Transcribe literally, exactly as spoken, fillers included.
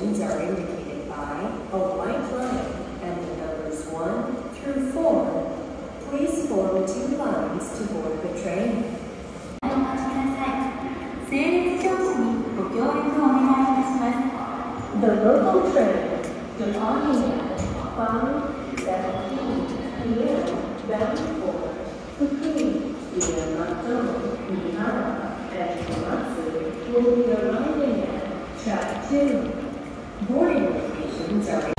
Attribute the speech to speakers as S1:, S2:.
S1: stations are indicated by a white line and the numbers one through four. Please form two lines to board the train.
S2: お待ちください。整列乗車にご協力をお願いいたします。
S1: The local train, Japanese, five seventeen p m bound for Fukui, Yamato, Mihara, and Komatsu will be arriving at track two. Boarding locations are